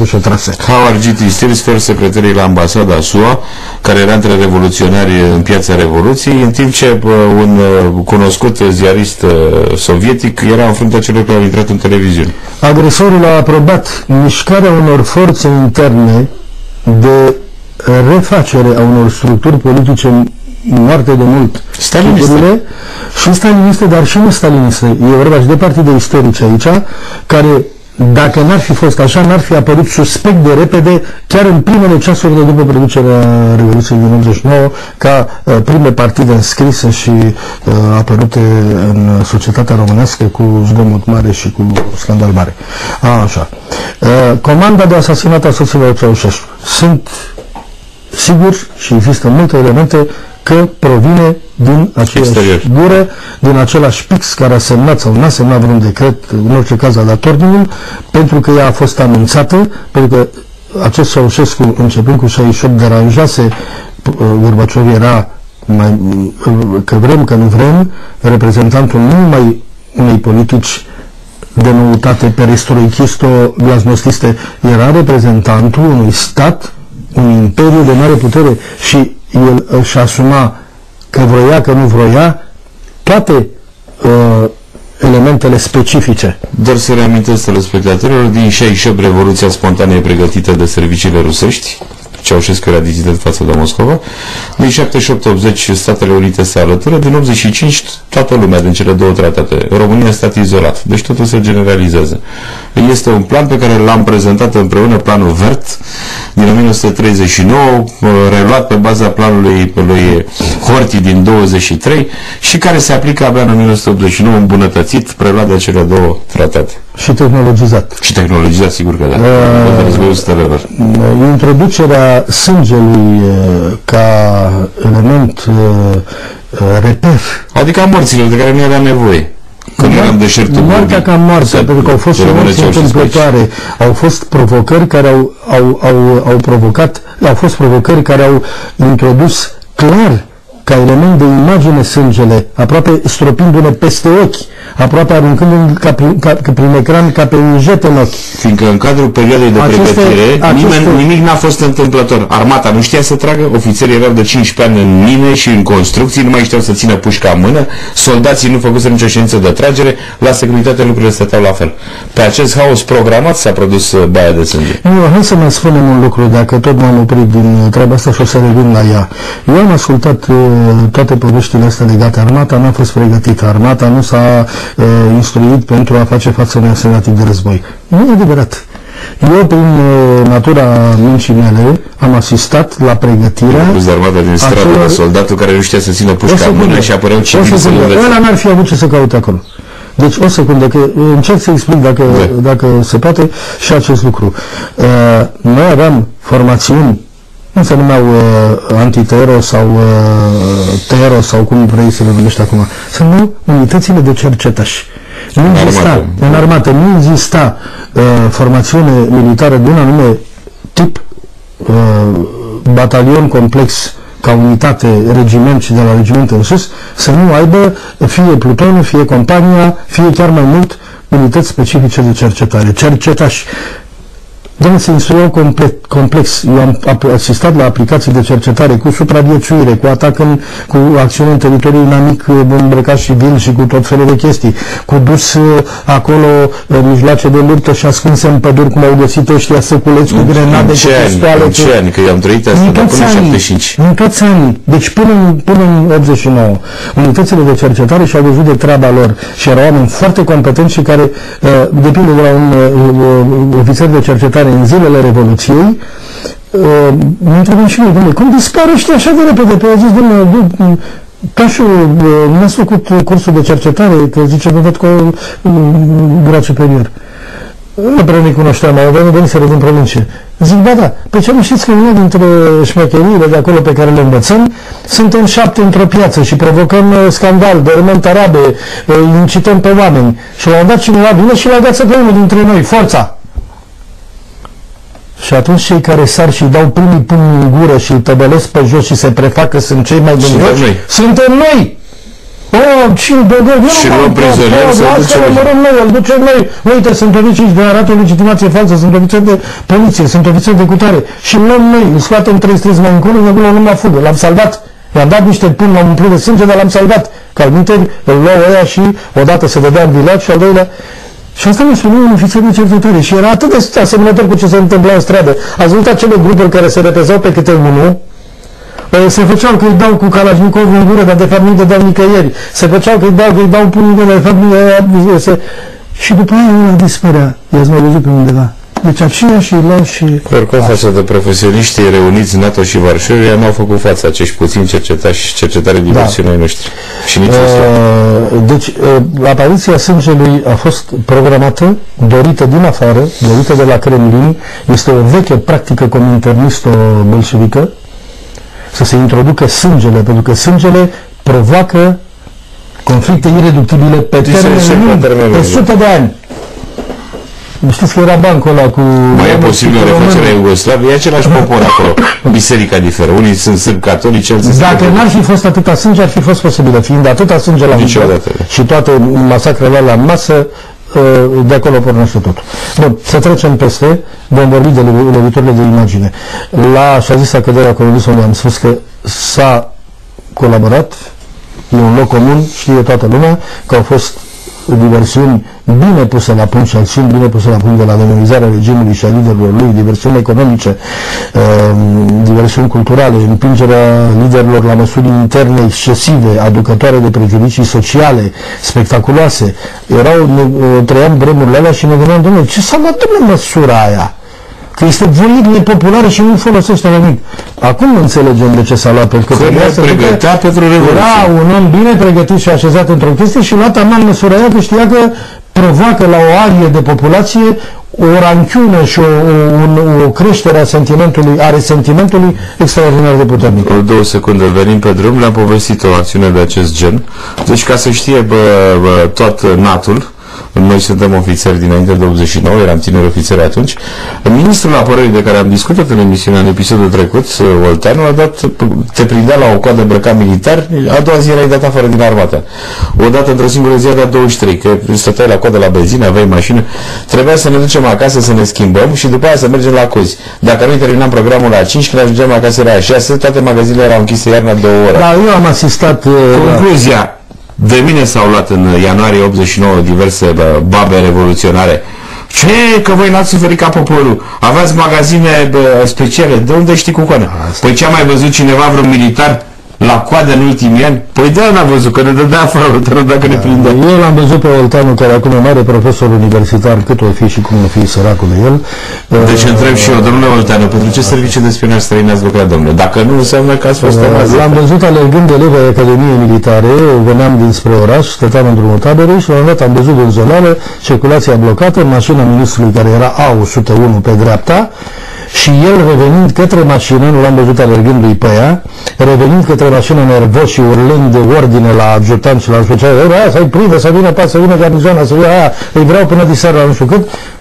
și-o trase. Howard G.T. Stills, fost secretarii la ambasada SUA, care era între revoluționari în piața Revoluției, în timp ce un cunoscut ziarist sovietic era în fruntea celor care au intrat în televiziune. Agresorul a aprobat mișcarea unor forțe interne de refacere a unor structuri politice moarte de mult, staliniste, și staliniste, dar și nu staliniste. E vorba și de partide istorice aici, care, dacă n-ar fi fost așa, n-ar fi apărut suspect de repede, chiar în primele ceasuri de după producerea Revoluției din 89, ca prime partide înscrise și apărute în societatea românească cu zgomot mare și cu scandal mare. Așa. Comanda de asasinat a soților Ceaușescu. Sunt sigur și există multe elemente că provine din aceeași gură, din același pix care a semnat sau n-a semnat vreun decret, în orice caz a dat ordinul, pentru că ea a fost anunțată, pentru că acest Ceaușescu, începând cu 68, deranjase, Gorbaciov era, că vrem, că nu vrem, reprezentantul nu numai unei politici de noutate perestroichisto-glasnostiste, era reprezentantul unui stat, un imperiu de mare putere și el își asuma, că vroia, că nu vroia, toate elementele specifice. Doar să reamintesc telespectatorilor, din 68 Revoluția spontanee pregătită de serviciile rusești, Ceaușescu era dizident față de Moscova, din 78-80 Statele Unite se alătură, din 85 toată lumea din cele două tratate. România stat izolat, deci totul se generalizează. Este un plan pe care l-am prezentat împreună, planul Vert, din 1939, reluat pe baza planului lui Horthy din 23 și care se aplică abia în 1989, îmbunătățit, preluat de cele două tratate. Și tehnologizat. Și tehnologizat, sigur că da. Introducerea sângelui ca element reper. Adică a morților de care nu era nevoie. Când eram deșertul moartea ca moartea, pentru că au fost și morți întâmplătoare. Au fost provocări care au provocat, au fost provocări care au introdus clar ca element de imagine sângele, aproape stropindu-ne peste ochi, aproape aruncându-ne prin ecran ca pe un jet în ochi. Fiindcă în cadrul perioadei de pregătire nimic n-a fost întâmplător. Armata nu știa să tragă, ofițerii erau de 15 ani în mine și în construcții, nu mai știau să țină pușca în mână, soldații nu făcuseră nicio ședință de tragere, la securitate lucrurile stăteau la fel. Pe acest haos programat s-a produs baia de sânge. Nu, hai să mai spunem un lucru, dacă tot m-am oprit din treaba asta și o să revin la ea. Eu am ascultat toate poveștile astea legate. Armata n-a fost pregătită, armata nu s-a instruit pentru a face față unui asemenea tip de război. Nu e adevărat. Eu, prin natura mincii mele, am asistat la pregătirea de armata din stradă, de soldatul care nu știa să țină pușca în mână și apăreau civili să-l învețe. Ăla n-ar fi avut ce să caute acolo. Deci o secundă, că încerc să explic dacă se poate și acest lucru. Noi aveam formațiuni, nu se numeau antitero sau tero sau cum vrei să le numești acum. Se numeau unitățile de cercetași. În armată nu exista formațiune militară de un anume tip, batalion complex ca unitate, regiment și de la regiment în sus, să nu aibă fie plutonul, fie compania, fie chiar mai mult unități specifice de cercetare. Cercetași. Doamne, se instruiau complex. Eu am asistat la aplicații de cercetare cu supraviețuire, cu atac cu acțiune în teritoriul inamic îmbrăcat și vil și cu tot felul de chestii, cu dus acolo mijloace de luptă și ascunse în păduri, cum au găsit ăștia săculeți cu grenade, cu pistoale. În ce ani? Că eu am trăit asta, dar până în 75. În toți anii. Deci până în 89. Unitățile de cercetare și-au văzut de treaba lor și erau oameni foarte competenți și care, de pildă de la un ofițer de cercetare în zilele Revoluției, ne întrebăm și noi, domnule, cum dispar ăștia așa de repede? Pe a zis, domnule, Tașul, n-ați făcut cursul de cercetare, că zice, vă văd cu grad superior. Nu prea ne cunoșteam, au venit să din provincie. Zic, da, pe ce nu știți că una dintre șmecheriile de acolo pe care le învățăm, suntem 7 într-o piață și provocăm scandal, dărâmăm tarabe, incităm pe oameni. Și l-au dat cineva vine și l-au dat să pe unul dintre noi, forța! Și atunci cei care sar și dau primii pumni în gură și îl tăbălesc pe jos și se prefac că sunt cei mai gândoși, suntem noi! dau 5 de lei. Și luăm prizonieri să ducem. Îl ducem noi. Uite, sunt ofițeri de arată o legitimație falsă, sunt ofițeri de poliție, sunt ofițeri de cutare. Și luăm noi, îl scoatem 3 străzi mai încolo, ne luăm la fugă. L-am salvat. I-am dat niște pâini, l-am umplut de sânge, dar l-am salvat. Că alminteri îl luau ăia și odată se dădea în vilat și al doilea. Și asta mi-a spune un ofițer de cercetare și era atât de asemănător cu ce se întâmpla în stradă. Ați văzut acele grupuri care se repezau pe câte unul? Se făceau că îi dau cu Kalashnikov în gură, dar de fapt nu-i dădeau nicăieri. Se făceau că îi dau pumnii, dar de fapt nu se... Și după aia ăla dispărea. I-ați mai văzut pe undeva. Deci aceea și luau și... Oricum, față de profesioniștii reuniți NATO și Varșovia, n-au făcut față acești puțini cercetare diversiunii ai noștri. Și nici deci, apariția sângelui a fost programată, dorită din afară, dorită de la Kremlin. Este o veche practică cominternisto-bolșevică să se introducă sângele, pentru că sângele provoacă conflicte ireductibile pe termen lung, pe sute de ani. Știți că era bancul ăla cu... Mai e posibil refacerea Iugoslaviei, e același popor acolo. Biserica diferă. Unii sunt sârbi catolici, alții sunt... Dacă n-ar fi fost atâta sânge, ar fi fost posibilă. Fiind atâta sânge la și toate masacrele la masă, de acolo pornește totul. Bun, să trecem peste, vom vorbi de loviturile de imagine. La așa zisa căderea comunismului am spus că s-a colaborat, e un loc comun, știe toată lumea, că au fost diversiuni bine puse la punct și acțiuni bine puse la punct de la demonizarea regimului și a liderilor lui, diversiuni economice, diversiuni culturale, împingerea liderilor la măsuri interne excesive, aducătoare de prejudicii sociale, spectaculoase. Trăiam vremurile alea și ne gândeam, domnule, ce s-a luat în măsura aia? Că este voit nepopulară și nu folosește la nimic. Acum înțelegem de ce s-a luat, pentru că era un om bine pregătit și așezat într-o chestie și luat amal măsura aia, că știa că provoacă la o arie de populație o ranchiună și o creștere a resentimentului extraordinar de puternic. 2 secunde, venim pe drum, le-am povestit o acțiune de acest gen. Deci ca să știe tot NATO-ul, noi suntem ofițeri dinainte de 89, eram tineri ofițeri atunci. Ministrul apărării de care am discutat în emisiunea în episodul trecut, Olteanu, te prindea la o coadă îmbrăcat militar, a doua zi erai dat afară din armată. Odată într-o singură zi avea 23, că stăteai la coadă la benzină, aveai mașină, trebuia să ne ducem acasă să ne schimbăm și după aia să mergem la cozi. Dacă noi terminam programul la 5, când ajungem acasă era 6, toate magazinele erau închise iarna 2 ore. Da, eu am asistat... Concluzia. De mine s-au luat în ianuarie 89 diverse babe revoluționare. Ce? Că voi n-ați suferit ca poporul? Aveați magazine speciale. De unde știi cu coană? Păi ce-a mai văzut cineva, vreun militar la coadă în ultimii ani? Păi de-aia n-a văzut, că ne dădea afară Olteanu dacă ne prindea. Eu l-am văzut pe Olteanu, care acum e mare profesor universitar, cât o fi și cum o fi săracul de el. Deci întreb și eu, domnule Olteanu, pentru ce serviciu de spionaj străin ați lucrat, domnule? Dacă nu, înseamnă că ați fost L-am văzut alergând de elevi ai Academiei Militare, veneam dinspre oraș, stăteam în drumul taberei și la un moment dat am văzut în zonală, circulația blocată, mașina ministrului care era A101 pe dreapta, și el revenind către mașină, nu l-am văzut alergându-i pe ea, revenind către mașină nervos și urlând de ordine la adjutant și la special, să-i prindă, să vină pas, să vină garnizoana, să vină aia, îi vreau până diseară la nu știu cât,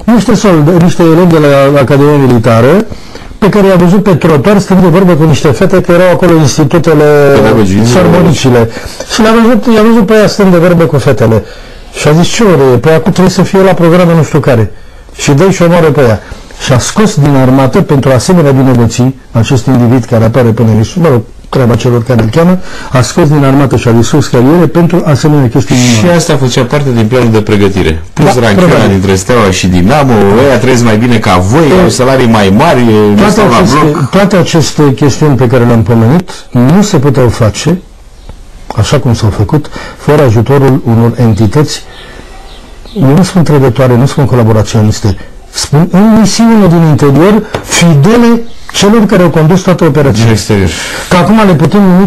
niște elevi de la Academia Militară, pe care i-a văzut pe trotuar stând de vorbă cu niște fete, că erau acolo institutele, sarmonicile. Și i-a văzut pe ea stând de vorbă cu fetele. Și a zis, ce ore e? Păi acum trebuie să fie la programe nu știu care. Și dă-i și omoară pe ea. Și a scos din armată pentru asemenea vinovății acest individ care apare până în mă rog, treaba celor care îl cheamă, a scos din armată și a distrus cariere pentru asemenea chestii. Și asta făcea parte din planul de pregătire. Plus ranchiona dintre Steaua și Dinamo, ăia trăiesc mai bine ca voi, au salarii mai mari, nu stau la bloc. Toate aceste chestiuni pe care le-am pomenit nu se puteau face, așa cum s-au făcut, fără ajutorul unor entități, eu nu spun trădătoare, nu spun colaboraționiste, spun în misiune din interior, fidele celor care au condus toată operațiunea. Din exterior. Că acum le putem numi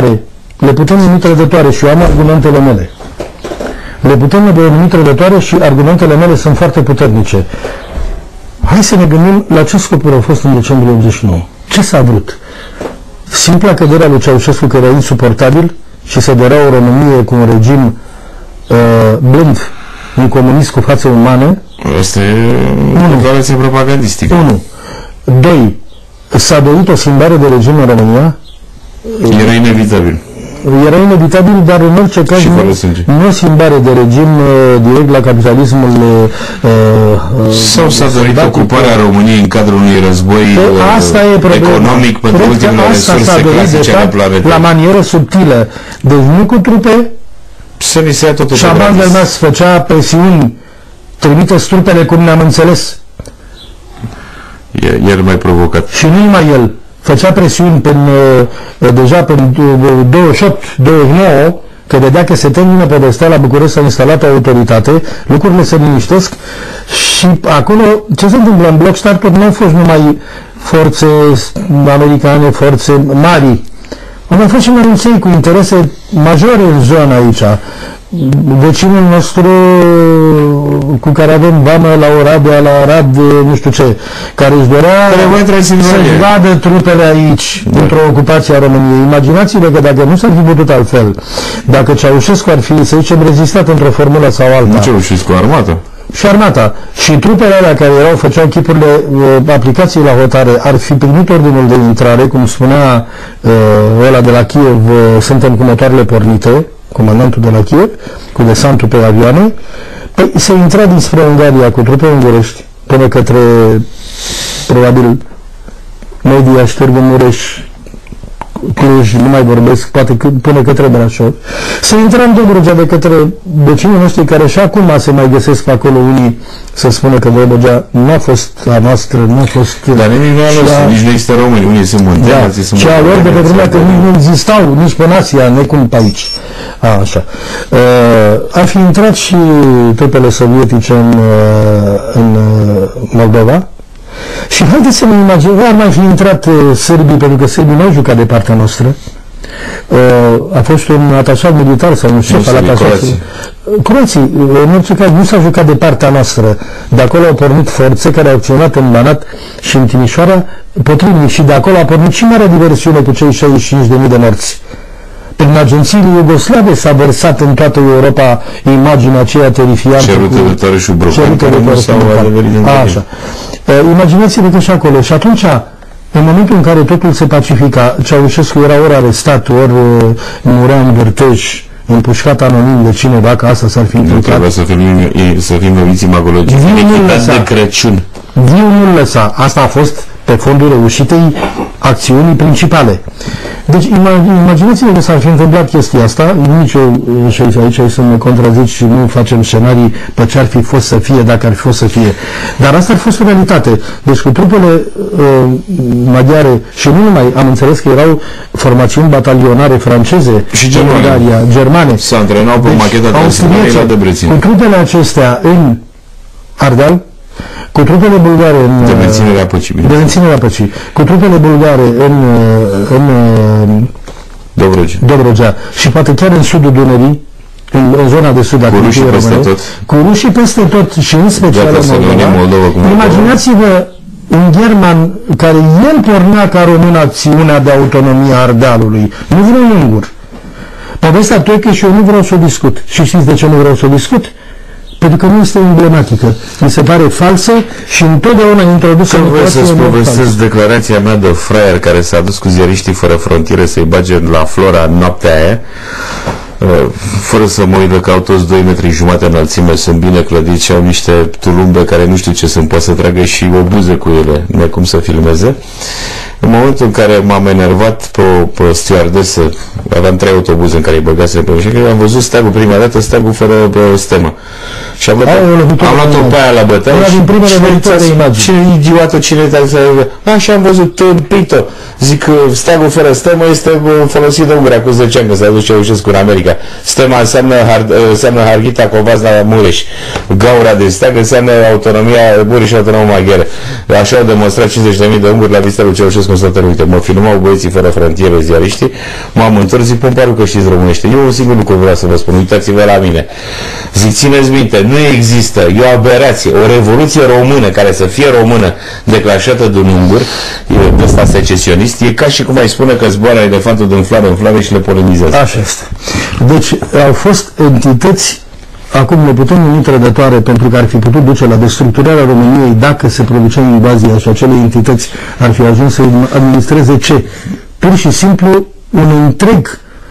trădătoare, și eu am argumentele mele. Le putem numi trădătoare și argumentele mele sunt foarte puternice. Hai să ne gândim la ce scopuri au fost în decembrie 89. Ce s-a vrut? Simpla căderea lui Ceaușescu, care era insuportabil și se dorea o Românie cu un regim blând, un comunist cu față umană. Asta e o declarație propagandistică. 1. 2. S-a dorit o schimbare de regim în România. Era inevitabil. era inevitabil, dar în orice caz nu o schimbare de regim direct la capitalismul sau s-a dorit ocuparea României în cadrul unui război economic pentru ultimele resurse clasice ale planetei. La manieră subtilă. Deci nu cu trupe. Să ni se ia totul pe gratis. Făcea presiuni, trimite trupele cum ne-am înțeles. El mai provocat. Și nu numai el. Făcea presiuni deja pe 28-29, că vedea că se termină povestea, la București s-a instalat o autoritate, lucrurile se liniștesc și acolo, ce se întâmplă? În Blockstart nu au fost numai forțe americane, forțe mari, au mai fost și mărunței cu interese majore în zona aici. Vecinul nostru cu care avem vamă la Oradea, la Arad, nu știu ce, care își dorea să-și vadă trupele aici, într-o ocupație a României. Imaginați-vă că dacă nu s-ar fi putut altfel, dacă Ceaușescu ar fi, să zicem, rezistat într-o formulă sau alta. Nu Ceaușescu, armata. Și armata. Și trupele alea care făceau chipurile aplicației la hotare ar fi primit ordinul de intrare, cum spunea ăla de la Kiev, suntem cu motoarele pornite, comandantul de la Kiev, cu desantul pe avioane, păi se intra dinspre Ungaria cu trupe ungurești până către, probabil, Mediaș, Târgu Mureș, Cluj, nu mai vorbesc, poate până către Brașov. Se intra în Dobrogea de către vecinii noștri care și acum se mai găsesc pe acolo unii să spună că Dobrogea nu a fost a noastră, nu a fost... Dar nici nu există români, unii sunt munteni, alții sunt munteni. Și a lor de pe vremea că nu existau, nici pe Asia, necum pe aici. Așa. Ar fi intrat și trupele sovietice în Moldova. Și haideți să ne imaginăm, ar mai fi intrat sârbii, pentru că sârbii nu au jucat de partea noastră. A fost un atașat militar sau un șef al atașatului. Croații, în orice caz, nu s-a jucat de partea noastră. De acolo au pornit forțe care au acționat în Banat și în Timișoara potrivnic și de acolo a pornit și mare diversiune cu cei 65.000 de morți. Prin agențiile iugoslave s-a vărsat în toată Europa imaginea aceea terifiantă. Cerute de Tărășu Brocan, care nu s-au adeverit în așa. Imaginați-vă că și acolo. Și atunci, în momentul în care totul se pacifica, Ceaușescu era ori arestat, ori murea în vârtej, împușcat anonim de cineva, că asta s-ar fi întâmplat. Nu trebuie să fim loviți imagologic. De Crăciun. Viu nu lăsa. Asta a fost pe fondul reușitei acțiunii principale. Deci imaginați-vă că s-ar fi întâmplat chestia asta, nici eu și aici să mă contrazic și nu facem scenarii pe ce ar fi fost să fie, dacă ar fi fost să fie. Dar asta ar fost o realitate. Deci cu trupele maghiare și nu numai, am înțeles că erau formațiuni batalionare franceze și germane. Se antrenau pe macheta Transilvaniei la Debrețin. Cu trupele acestea în Ardeal, cu trupele bulgare în... De menținerea păcii. De menținerea păcii. Cu trupele bulgare în Dobrogea și poate chiar în sudul Dunării, în zona de sud a Rușii peste tot. Cu rușii peste tot și în special în Moldova. Imaginați-vă un german care el pornea ca român acțiunea de autonomie a Ardealului. Nu vreau ungur. Povestea Toică și eu nu vreau să o discut. Și știți de ce nu vreau să o discut? Pentru că nu este emblematică. Mi se pare falsă și întotdeauna introdusă în vreau să-ți povestesc declarația mea de fraier care s-a dus cu ziariștii fără frontiere să-i bage la Flora noaptea aia, fără să mă uit că au toți 2 metri jumate înălțime, sunt bine clădiți și au niște tulumbe care nu știu ce sunt, poate să tragă și obuze cu ele, nu cum să filmeze. În momentul în care m-am enervat pe stewardesă, aveam 3 autobuze în care îi băgasem pe și am văzut steagul prima dată, steagul fără stemă. Și am luat-o pe aia la bătaie și ce idiotă, cine te-a și am văzut tâmpit-o. Zic că steagul fără stemă este folosit de Ungaria cu 10 ani, că s-a dus Ceaușescu în America. Stema înseamnă Harghita Covasna Mureș. Gaura de steag înseamnă autonomia Mureș și autonomia maghiară. Așa au demonstrat 50.000 de unguri la vizita lui Ceaușescu în Statele Unite. Mă filmau băieții fără frontiere, ziariștii, m-am întors, zic, pun parul că știți românește. Eu un singur lucru vreau să vă spun, uitați-vă la mine. Zic, țineți minte, nu există, e o aberație, o revoluție română care să fie română declanșată de un ungur, de ăsta secesionist, e ca și cum ai spune că zboară elefantul din floare în floare și le polemizează. Așa este. Deci au fost entități, acum le putem numi trădătoare, pentru că ar fi putut duce la destructurarea României dacă se producea invazia și acele entități ar fi ajuns să administreze ce? Pur și simplu un întreg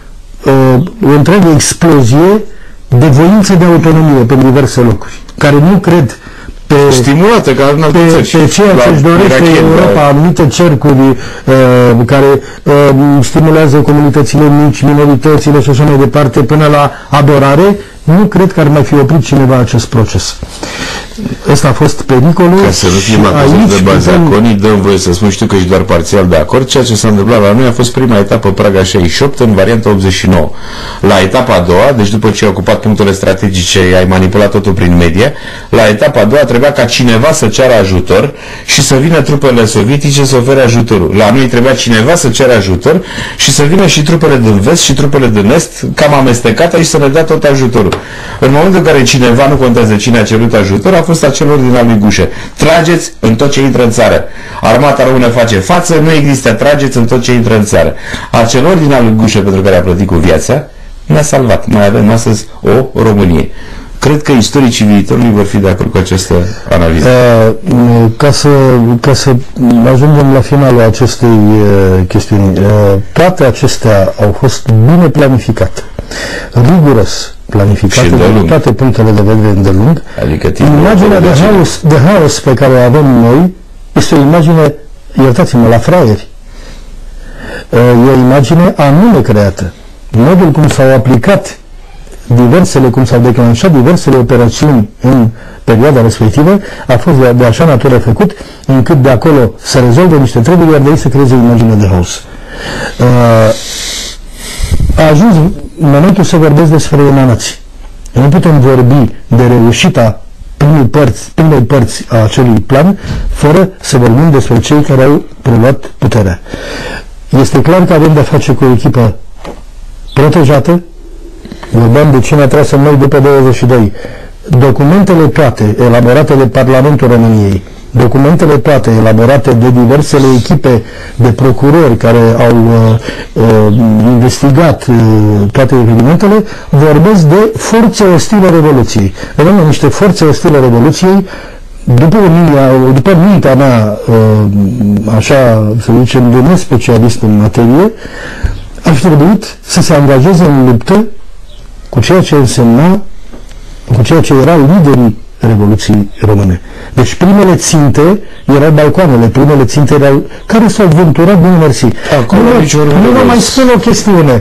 o întreagă explozie de voință de autonomie pe diverse locuri, care nu cred stimulată ca în alte țări. Pe ceea ce își dorește Europa, anumite cercuri care stimulează comunitățile mici, minoritățile și așa mai departe, până la adorare, nu cred că ar mai fi oprit cineva acest proces. Ăsta a fost pericolul. Ca să nu fim acuzați de bazaconii, dăm voie să spun, știu că ești doar parțial de acord, ceea ce s-a întâmplat la noi a fost prima etapă Praga 68 în varianta 89. La etapa a doua, deci după ce ai ocupat punctele strategice, ai manipulat totul prin media, la etapa a doua trebuia ca cineva să ceară ajutor și să vină trupele sovietice să ofere ajutorul. La noi trebuia cineva să ceară ajutor și să vină și trupele din vest și trupele din est, cam amestecate, și să ne dea tot ajutorul. În momentul în care cineva, nu contează cine a cerut ajutor, a fost acel ordin al lui Gușe: trageți în tot ce intră în țară. Armata română face față, nu există, trageți în tot ce intră în țară. Acel ordin al lui Gușe, pentru care a plătit cu viața, ne-a salvat. Mai avem astăzi o Românie. Cred că istoricii viitorului vor fi de acord cu această analiză. Ca să ajungem la finalul acestei chestiuni, toate acestea au fost bine planificate, riguros planificate din toate punctele de vedere îndelung. Adică imaginea de haos pe care o avem noi este o imagine, iertați-mă, la fraieri. E o imagine anume creată. Modul cum s-au aplicat cum s-au declanșat diversele operațiuni în perioada respectivă a fost de așa natură făcut încât de acolo să rezolve niște treburi, iar de aici să creeze o imagine de haos. A ajuns momentul să vorbesc despre emanații. Nu putem vorbi de reușita primei părți a acelui plan fără să vorbim despre cei care au preluat puterea. Este clar că avem de-a face cu o echipă protejată. Vorbeam de cine a tras în noi după 22. Documentele toate elaborate de Parlamentul României, documentele toate elaborate de diversele echipe de procurori care au investigat toate evenimentele, vorbesc de forțe ostile Revoluției. Avem niște forțe ostile Revoluției. După mintea mea, așa să zicem, de nespecialist în materie, aș trebuit să se angajeze în luptă cu ceea ce însemna, cu ceea ce erau liderii Revoluției Române. Deci primele ținte erau balcoanele, primele ținte erau care s-au vânturat, bine mersi. Nu vă mai spun o chestiune.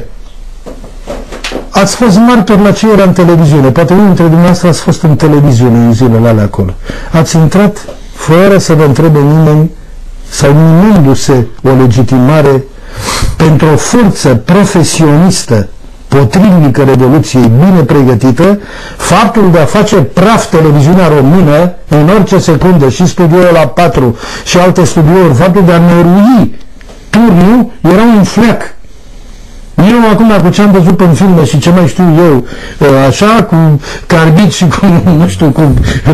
Ați fost martori la ce era în televiziune. Poate unul dintre dumneavoastră ați fost în televiziune în zilele alea acolo. Ați intrat fără să vă întrebe nimeni sau numindu-se o legitimare pentru o forță profesionistă potrivnică Revoluției, bine pregătită. Faptul de a face praf televiziunea română în orice secundă, și studioul la 4 și alte studiouri, faptul de a nărui turnul, era un fleac. Eu acum, cu ce am văzut în filme și ce mai știu eu, așa, cu carbid și cu, nu știu, cu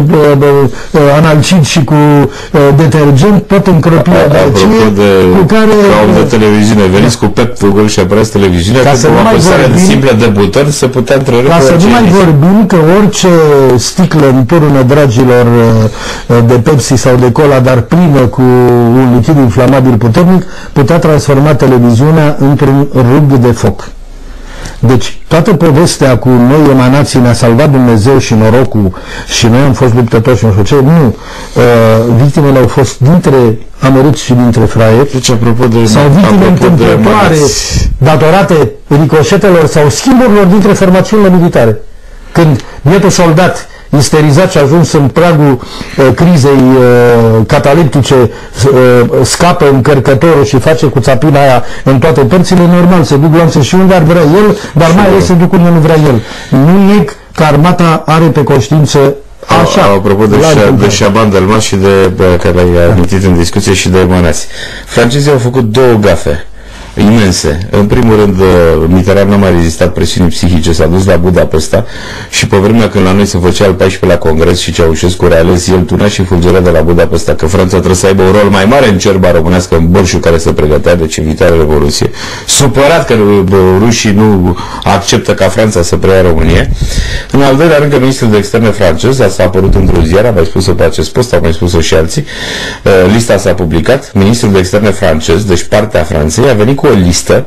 analcid și cu detergent, tot încropia de aceea, cu care... Ca om de televiziune, veniți cu Peptugul și apărați televiziunea, ca să nu mai vorbim, de simplă de buton, să putea întrerupe. Ca să nu mai vorbim că orice sticlă în turnă, dragilor, de Pepsi sau de cola, dar plină cu un lichid inflamabil puternic, putea transforma televiziunea într-un rug de foc. Deci, toată povestea cu noi emanații ne-a salvat Dumnezeu și norocul și noi am fost luptători și nu știu ce, nu. Victimele au fost dintre amărâți și dintre fraieri. Deci, apropo de... Sau victime întâmplătoare datorate ricoșetelor sau schimburilor dintre formațiunile militare. Când bietul soldat isterizat și ajuns în pragul crizei cataleptice, scapă încărcătorul și face cu țapina aia în toate părțile, normal, se duc lanțe și unde ar vrea el, dar mai ales se duc unde nu vrea el. Nu neg că armata are pe conștiință așa. Apropo de Șaban Delmas și de care l-ai amintit în discuție și de emanați. Francezii au făcut două gafe imense. În primul rând, Mitterrand n-a mai rezistat presiunii psihice, s-a dus la Budapesta și pe vremea când la noi se făcea al 14-lea congres și Ceaușescu reales, el tuna și fulgera de la Budapesta că Franța trebuie să aibă un rol mai mare în ciorba românească, în borșul care se pregătea, deci în viitoarea Revoluție. Supărat că rușii nu acceptă ca Franța să preia România. În al doilea rând, că ministrul de externe francez, asta a apărut într-un ziar, am mai spus-o pe acest post, au mai spus-o și alții, lista s-a publicat, ministrul de externe francez, deci partea Franței, a venit cu cu o listă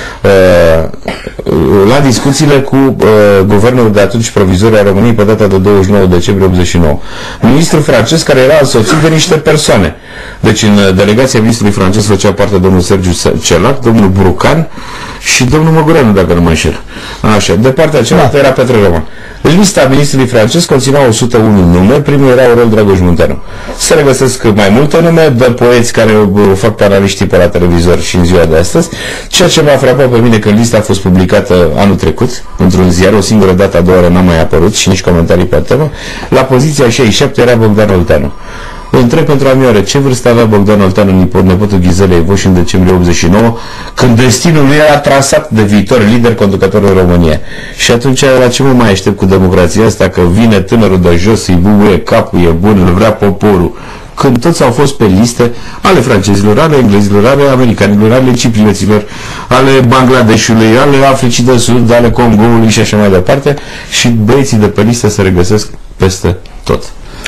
la discuțiile cu guvernul de atunci provizoriu a României pe data de 29 decembrie 89. Ministrul francez care era însoțit de niște persoane. Deci în delegația ministrului francez făcea parte domnul Sergiu Celac, domnul Brucan și domnul Măgureanu, dacă nu mă înșel. Așa, de partea cealaltă era Petre Roman. Lista ministrului francez conținea 101 nume, primul era Aurel Dragoș Munteanu. Se regăsesc mai multe nume de poeți care fac analiștii pe la televizor și în ziua de astăzi. Ceea ce m-a frapat pe mine că lista a fost publicată anul trecut, într-un ziar, o singură dată, a doua oară n-a mai apărut și nici comentarii pe temă. La poziția 67 era Bogdan Olteanu. Îl întreb pentru amioare, ce vârstă avea Bogdan Olteanu, nepotul Ghizelei Voș, în decembrie 89, când destinul lui era trasat de viitor lider conducător în România. Și atunci, la ce mă mai aștept cu democrația asta, că vine tânărul de jos, îi bubuie capul, e bun, îl vrea poporul, când toți au fost pe liste ale francezilor, ale englezilor, ale americanilor, ale ciprioților, ale Bangladeshului, ale Africii de Sud, ale Congoului și așa mai departe, și băieții de pe listă se regăsesc peste tot.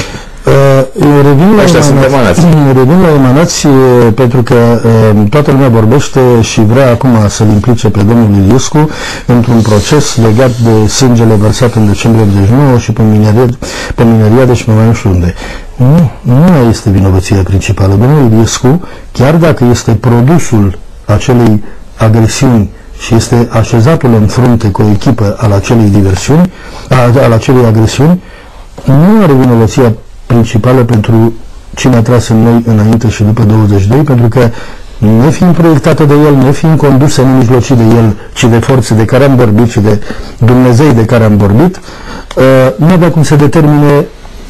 Revin la emanați pentru că toată lumea vorbește și vrea acum să-l implice pe domnul Iliescu într-un proces legat de sângele vărsat în decembrie 89 și pe mineriade și pe mai nu știu unde. Nu mai este vinovăția principală. Domnul Iliescu, chiar dacă este produsul acelei agresiuni și este așezatul în frunte cu o echipă al acelei diversiuni, al acelei agresiuni, nu are vinovăția principală pentru cine a tras în noi înainte și după 22, pentru că nefiind proiectată de el, nefiind condusă în mijlocii de el, ci de forțe de care am vorbit și de Dumnezei de care am vorbit, nu avea cum să determine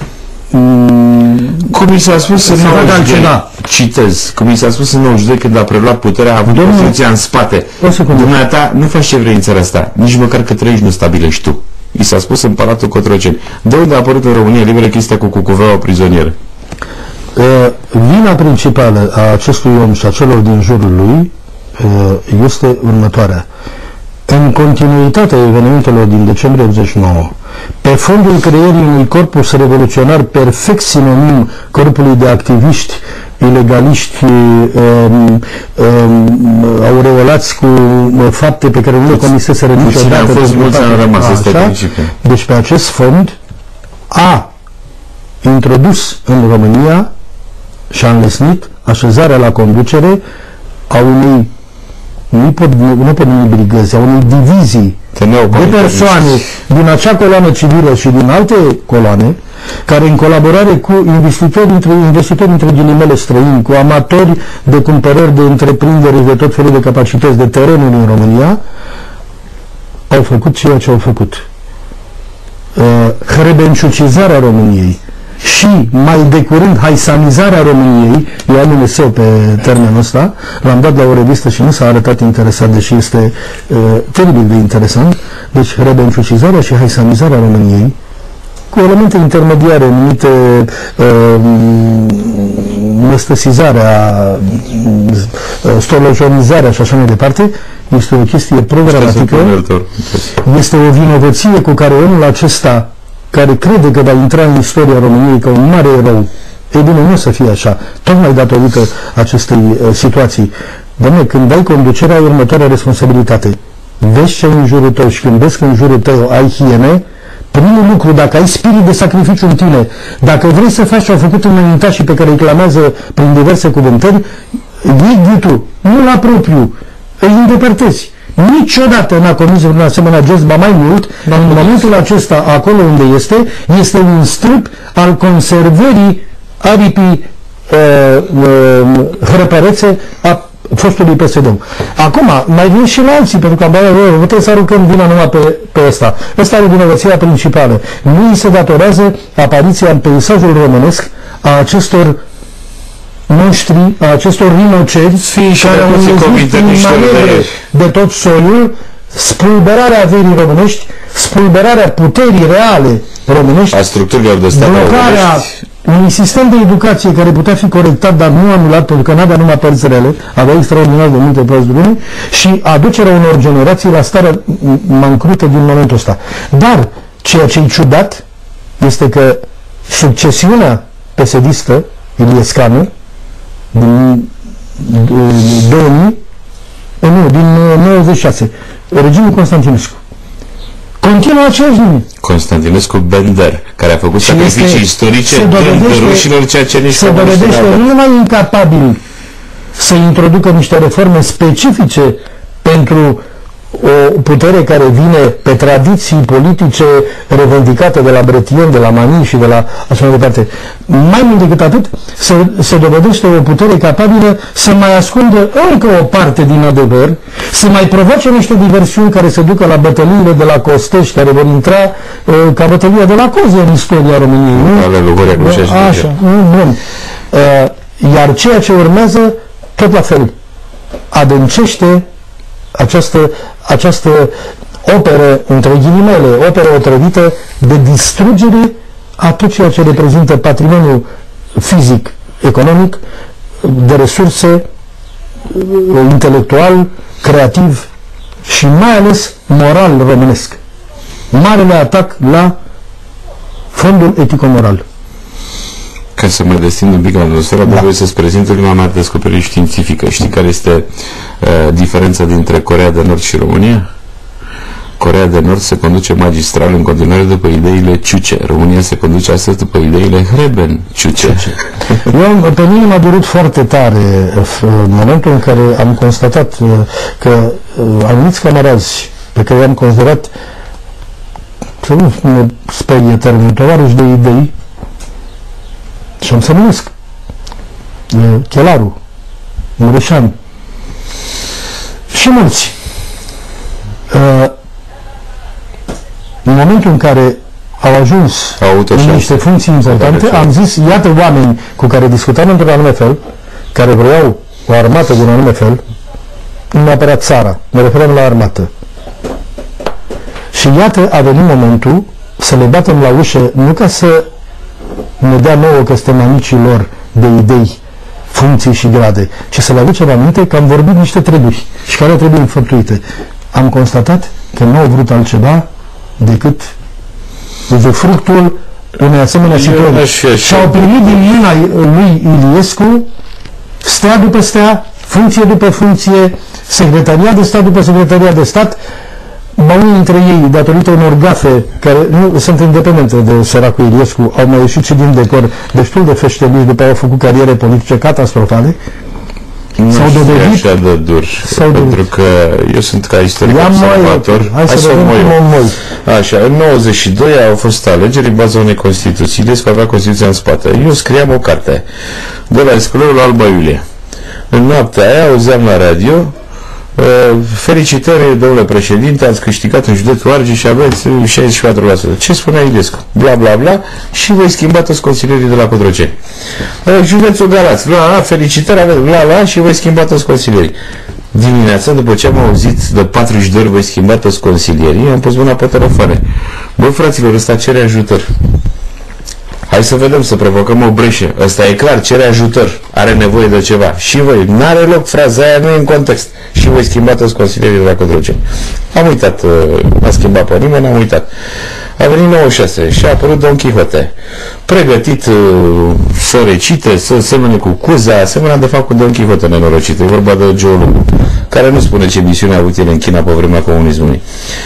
cum mi s-a spus în 92, citez, cum mi s-a spus în 92 când a preluat puterea, a avut poziția în spate. Dumneata, nu faci ce vrei în țara asta, nici măcar că trăiești nu stabilești tu. I s-a spus în Palatul Cotroceni. De unde a apărut în România liberă chestia cu Cucuveaua prizonieră? Vina principală a acestui om și a celor din jurul lui este următoarea. În continuitatea evenimentelor din decembrie 89, pe fondul creierii unui corpus revoluționar perfect sinonim corpului de activiști ilegaliști aureolați cu fapte pe care nu le comiseseră niciodată. Deci pe acest fond a introdus în România și a înlesnit așezarea la conducere a unei, nu pot numi brigăzi, a unei divizii de persoane din acea coloană civilă și din alte coloane, care în colaborare cu investitori între ghilimele străini, cu amatori de cumpărări de întreprinderi de tot felul de capacități de terenuri în România, au făcut ceea ce au făcut. Hrebenciucizarea României și mai de curând haisanizarea României, eu am un eseu pe termenul ăsta, l-am dat la o revistă și nu s-a arătat interesant, deși este teribil de interesant. Deci hrebenciucizarea și haisanizarea României cu elemente intermediare numite măstăsizarea, stolojonizarea și așa mai departe, este o chestie programatică, este o vinovăție cu care omul acesta, care crede că va intra în istoria României ca un mare erou, ei bine, nu o să fie așa, tocmai datorită acestei situații. Doamne, când ai conducerea, ai următoarea responsabilitate. Vezi ce ai în jurul tău și când vezi că în jurul tău ai hiene, primul lucru, dacă ai spirit de sacrificiu în tine, dacă vrei să faci ce au făcut înaintașii pe care îi clamează prin diverse cuvântări, iei ghitul, nu la propriu, îi îndepărtezi. Niciodată n-a comis un asemenea gest, ba mai mult, în momentul acesta, acolo unde este un stâlp al conservării aripii hrăpărețe a fostului PSD. Acum, mai vin și la alții, pentru că putem să aruncăm vina numai pe ăsta. Ăsta e vinovăția principală. Nu îi se datorează apariția în peisajul românesc a acestor monștri, a acestor rinoceri care au înlezit prin manevre de tot soiul spulberarea averii românești, spulberarea puterii reale românești, a structurilor de stat blocarea unui sistem de educație care putea fi corectat, dar nu anulat, pentru că n-avea numai părți rele, avea extraordinar de multe părți bune, și aducerea unor generații la starea mancrută din momentul ăsta. Dar ceea ce e ciudat este că succesiunea PSD-istă iliescană din 2000 în din 96, regimul Constantinescu. Continuă aceeași linie. Constantinescu Bender, care a făcut sacrificii istorice dând rușilor ceea ce nici se dovedește nu numai incapabil să introducă niște reforme specifice pentru o putere care vine pe tradiții politice revendicate de la Bretien, de la Mani și de la așa mai departe. Mai mult decât atât, se dovedește o putere capabilă să mai ascundă încă o parte din adevăr, să mai provoace niște diversiuni care se ducă la bătăliile de la Costești, care vor intra ca bătălia de la Coze în istoria României. Așa, bun. Iar ceea ce urmează, tot la fel, adâncește această operă, între ghilimele, operă otrăvită de distrugere a tot ceea ce reprezintă patrimoniul fizic, economic, de resurse, intelectual, creativ și mai ales moral românesc. Marele atac la fondul etico-moral. Ca să mă destind un pic la atmosfera, trebuie să-ți prezint ultima mea descoperire științifică. Știi care este diferența dintre Coreea de Nord și România? Coreea de Nord se conduce magistral în continuare după ideile Ciuce. România se conduce astăzi după ideile Hreben-Ciuce. Pe mine m-a durut foarte tare în momentul în care am constatat că anumiți camarazi pe care i-am considerat, să nu mă sperie termenul, tovarăși de idei, și am să numesc Chelaru, Mureșan și mulți. În momentul în care au ajuns în niște funcții importante, am zis, iată oameni cu care discutam într-un anume fel, care vreau o armată de un anume fel, nu neapărat țara, mă referăm la armată. Și iată a venit momentul să le batem la ușă, nu ca să ne dea nouă că suntem amicii lor de idei, funcții și grade, ci să le aducem aminte că am vorbit niște treburi și care trebuie înfăptuite. Am constatat că nu au vrut altceva decât fructul unei asemenea situații. Și au primit din mâna lui Iliescu stea după stea, funcție după funcție, secretariat de stat după secretariat de stat, unii dintre ei, datorită unor gafe care nu sunt independente de săracul Iliescu, au mai ieșit și din decor destul de feșteliți, după au făcut cariere politice catastrofale. S-au dovedit așa de dur, pentru că eu sunt ca istoric observator. Hai să vedem cum Așa, în 92 au fost alegeri în baza unei Constituții, Iliescu avea Constituția în spate. Eu scriam o carte de la Escolarul Alba Iulie. În noaptea aia auzeam la radio: felicitări, domnule președinte, ați câștigat în județul Argeș și aveți 64%. Ce spunea Iliescu? Bla bla bla, și voi schimba toți consilierii de la Cotroceni. Județul Galați, bla bla, felicitări, aveți bla bla, și voi schimba toți consilierii. Dimineața, după ce am auzit de 40 de ori voi schimba toți consilierii, am pus mâna pe telefoane. Bă, fraților, ăsta cere ajutor. Hai să vedem, să provocăm o breșă. Ăsta e clar, cere ajutor, are nevoie de ceva. Și voi, n-are loc, fraza aia nu e în context. Și voi schimba toți consilierii de la Cotroceni. Am uitat, n-a schimbat pe nimeni, am uitat. A venit 96 și a apărut Don Quixote, pregătit să recite, să semene cu Cuza, asemenea de fapt cu Don Quixote nenorocit. E vorba de Joe Lugu, care nu spune ce misiune a avut el în China pe vremea comunismului.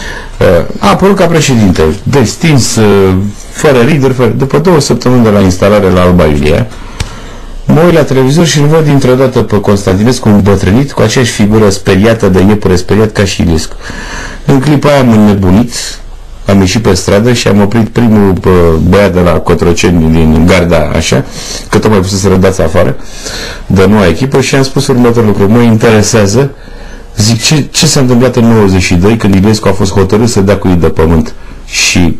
A apărut ca președinte, destins, fără lider, după 2 săptămâni de la instalare la Alba Iulie. Mă uit la televizor și îl văd dintr-o dată pe Constantinescu îmbătrânit, cu aceeași figură speriată, de iepure speriat ca și Iliescu. În clipa aia am înnebunit, am ieșit pe stradă și am oprit primul băiat de la Cotroceni din garda, așa, că tocmai pusese rădați afară, de noua echipă, și am spus următorul lucru: mă interesează, zic, ce s-a întâmplat în 92 când Iliescu a fost hotărât să dea cuii de pământ și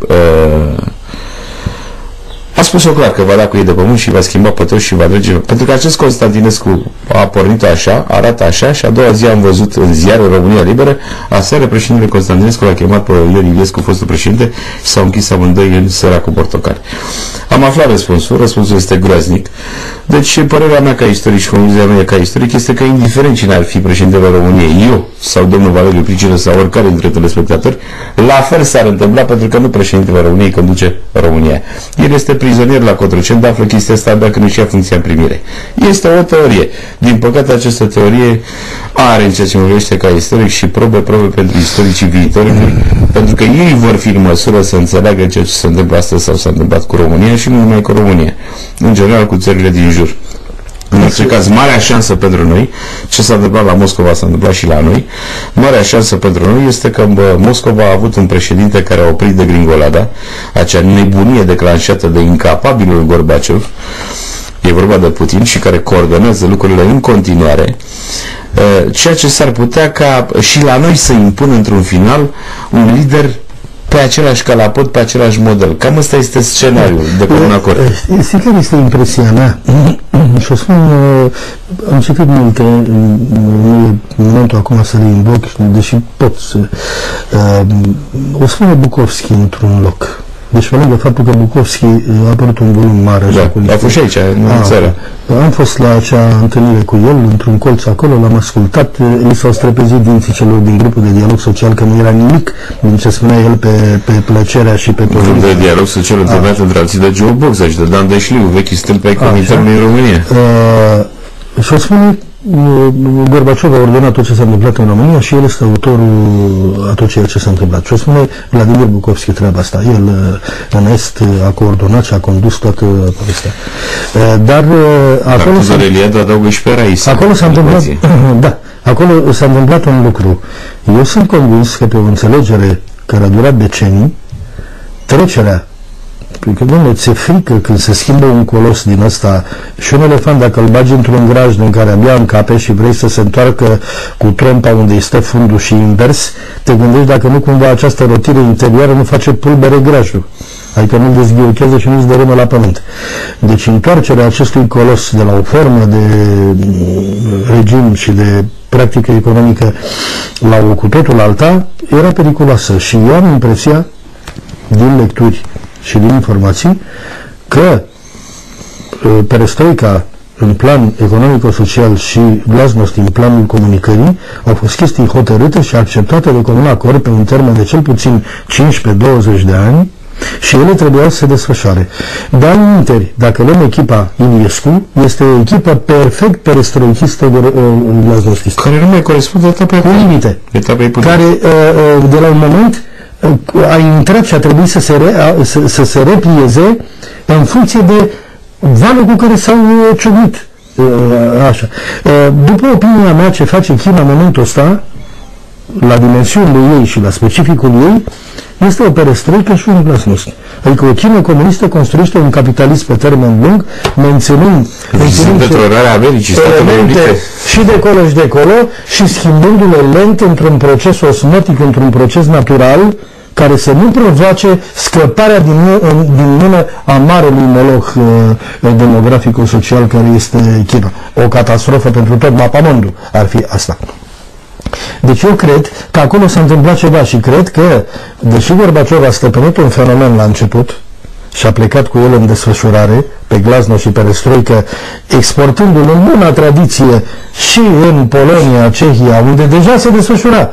a spus-o clar că va da cuii de pământ și va schimba pe toți și va trece. Pentru că acest Constantinescu a pornit așa, arată așa, și a doua zi am văzut în ziare România Liberă, aseară președintele Constantinescu l-a chemat pe Ion Iliescu, fostul președinte, și s-au închis amândoi în săra cu portocali. Am aflat răspunsul este groaznic. Deci părerea mea ca istoric și concluzia mea ca istoric este că, indiferent cine ar fi președintele României, eu sau domnul Valeriu Pricină sau oricare dintre telespectatori, la fel s-ar întâmpla, pentru că nu președintele României conduce România. El este prizonier la Cotroceni, află chestia asta abia când își ia funcția în primire. Este o teorie. Din păcate, această teorie are în ceea ce mă privește ca istoric și probe pentru istoricii viitorului, pentru că ei vor fi în măsură să înțeleagă ceea ce se întâmplă astăzi sau s-a întâmplat cu România și nu numai cu România, în general cu țările din jur. În orice caz, marea șansă pentru noi, ce s-a întâmplat la Moscova s-a întâmplat și la noi, marea șansă pentru noi este că Moscova a avut un președinte care a oprit de gringolada, acea nebunie declanșată de incapabilul Gorbaciov, e vorba de Putin, și care coordonează lucrurile în continuare, ceea ce s-ar putea ca și la noi să impună într-un final un lider pe același calapot, pe același model. Cam ăsta este scenariul de comun acord. Care este impresia mea? Și o spun, am citit multe, nu e momentul acum să le invoc, deși pot să... o spune Bukovski într-un loc. Deci, pe lângă faptul că Bukovski a apărut un volum mare. Da, a fost și aici, în țară. Am fost la acea întâlnire cu el, într-un colț acolo, l-am ascultat, li s-au străpezit dinții celor din grupul de dialog social, că nu era nimic din ce spunea el pe plăcerea și pe Grupul de dialog social întâlnit între alții de Joe Boxa și de Dan Deșliu, vechi stâlpi ai Cominterului în România. Și o spune, Gorbaciov a ordonat tot ce s-a întâmplat în România și el este autorul a tot ceea ce s-a întâmplat. Și o spune Vladimir Bukovski treaba asta. El în Est a coordonat și a condus toată povestea. Dar acolo s-a întâmplat, da, acolo s-a întâmplat un lucru. Eu sunt convins că pe o înțelegere care a durat decenii, trecerea, pentru că, dom'le, ți-e frică când se schimbă un colos din ăsta și un elefant, dacă îl bagi într-un grajd în care abia încape și vrei să se întoarcă cu trompa unde îi stă fundul și invers, te gândești dacă nu cumva această rotire interioară nu face pulbere grajdul. Adică nu dezghiochează și nu-ți dărâmă la pământ. Deci întoarcerea acestui colos de la o formă de regim și de practică economică la o cu totul alta era periculoasă și eu am impresia, din lecturi și din informații, că perestroica în plan economico-social și glasnost în planul comunicării au fost chestii hotărâte și acceptate de comun acord pe un termen de cel puțin 15-20 de ani și ele trebuiau să se desfășoare. De aminteri, dacă luăm echipa Iliescu, este o echipă perfect perestroichistă glasnostistă. Care nu mai corespunde etapei cu limite. Care de la un moment a intrat și a trebuit să se replieze în funcție de valul cu care s-au ciugnit. Așa. După opinia mea, ce face China în momentul ăsta, la dimensiunile ei și la specificul ei, este o perestroică și un glasnost. Adică o China comunistă construiește un capitalism pe termen lung, menținând deteriorarea Americii, Statele Unite și de acolo și de acolo și schimbându-le lent într-un proces osmotic, într-un proces natural, care să nu provoace scăparea din mână a marelui moloch demografico-social care este China. O catastrofă pentru tot mapamondul ar fi asta. Deci eu cred că acolo s-a întâmplat ceva și cred că, deși Gorbaciov a stăpânit un fenomen la început și a plecat cu el în desfășurare, pe glasnost și perestroică, exportându-l în bună tradiție și în Polonia, Cehia, unde deja se desfășura,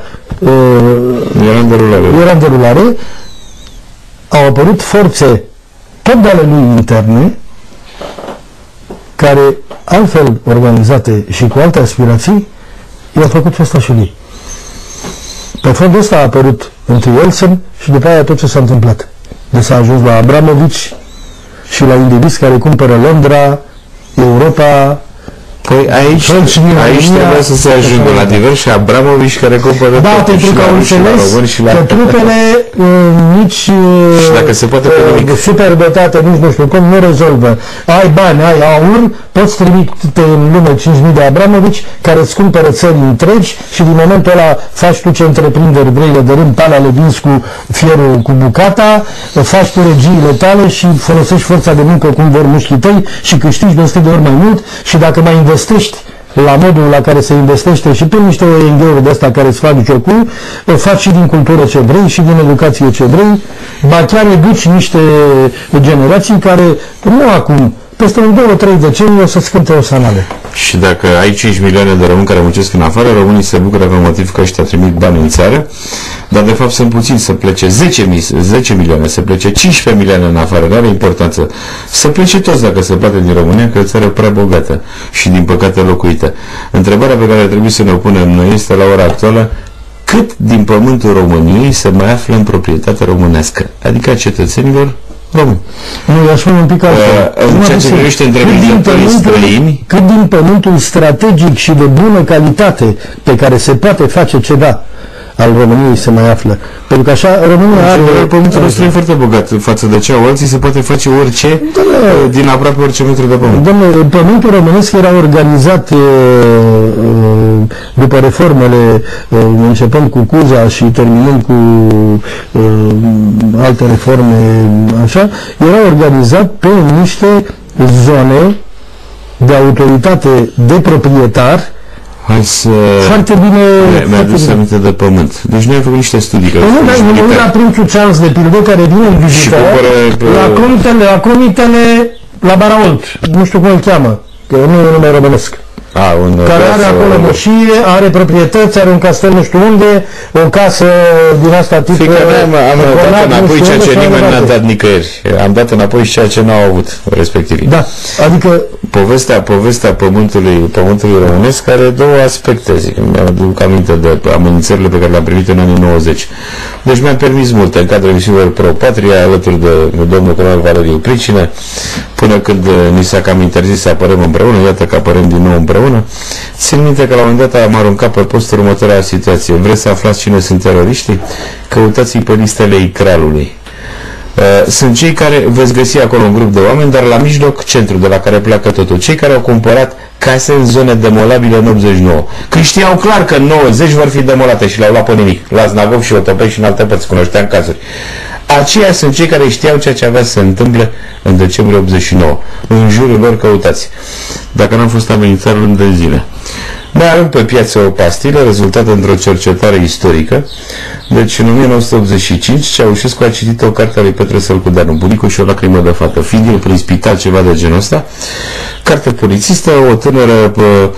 era în derulare, au apărut forțe tot de ale lui interne, care, altfel organizate și cu alte aspirații, i-au făcut festa și lui. Pe fondul ăsta a apărut întâi Elsen și după aia tot ce s-a întâmplat. De s-a ajuns la Abramovici și la indivizi care cumpără Londra, Europa. Păi aici trebuie să se ajungă la diversi Abramovici care cumpără tot, pentru că au înțeles că trupele nici și dacă se poate superdotate, nici nu știu cum, nu rezolvă. Ai bani, ai aur, poți trimite în lume 5.000 de Abramovici care îți cumpără țări întregi și din momentul ăla faci tu ce întreprinderi vrei, le dărâm pe alea, le vinzi cu fierul, cu bucata, faci tu regiile tale și folosești forța de muncă cum vor mușchii tăi și câștigi de 100 de ori mai mult și dacă mai investești la modul la care se investește și pe niște ONG-uri de astea care îți fac jocul, faci și din cultură ce vrei și din educație ce vrei, ba chiar educi niște generații care nu acum, peste un 2-3 decenii o să-ți cânte o sanale. Și dacă ai 5 milioane de români care muncesc în afară, românii se bucură pe motiv că ăștia trimit bani în țară, dar de fapt sunt puțini, să plece 10 milioane, să plece 15 milioane în afară, nu are importanță. Să plece toți dacă se poate din România, că e o țară prea bogată și din păcate locuită. Întrebarea pe care trebuie să ne o punem noi este la ora actuală: cât din pământul României se mai află în proprietate românească, adică a cetățenilor români? Nu, eu spun un pic altfel. În ceea ce privește întreprinzătorii străini, cât din pământul strategic și de bună calitate pe care se poate face ceva al României se mai află. Pentru că așa România are... Pământul nostru e foarte bogat față de ceea alții, se poate face orice, din aproape orice metru de pământ. Domnule, pământul românesc era organizat după reformele, începând cu Cuza și terminând cu alte reforme, așa, era organizat pe niște zone de autoritate de proprietar. Hai să... Foarte bine... Mi-a adus aminte de pământ. Deci noi am făcut niște studii. Nu, mă uit la Prințul Charles, de pildă, care vine în vizită la comitele la Barault, nu știu cum îl cheamă, că nu e nume românesc. Care are acolo moșie, are proprietăți, are un castel nu știu unde, o casă din asta tip... Am dat înapoi ceea ce nimeni n-a dat nicăieri. Am dat înapoi ceea ce n-au avut respectivii. Da, adică... Povestea pământului românesc are două aspecte, zic. Mi-aduc aminte de amenințările pe care le-am primit în anii 90. Deci mi-am permis multe în cadrul emisiunilor Pro Patria, alături de domnul colonel Valeriu Pricină, până când ni s-a cam interzis să apărăm împreună, iată că apărăm din nou împreună. Țin minte că la un moment dat am aruncat pe post următoarea situație: vreți să aflați cine sunt teroriștii? Căutați-i pe listele Icralului. Sunt cei care veți găsi acolo un grup de oameni, dar la mijloc centru de la care pleacă totul. Cei care au cumpărat case în zone demolabile în 89. Când știau clar că în 90 vor fi demolate și le-au luat pe nimic. La Znagov și Otopeni și în alte părți, cunoșteam cazuri. Aceia sunt cei care știau ceea ce avea să se întâmple în decembrie 89. În jurul lor căutați. Dacă n-am fost amenințat luni de zile. Mai avem pe piață o pastilă rezultată într-o cercetare istorică. Deci în 1985 Ceaușescu a citit o carte a lui Petre Sălcudeanu, Bunicul și o lacrimă de fată, fiind el prin spital, ceva de genul ăsta. Carte polițistă, o tânără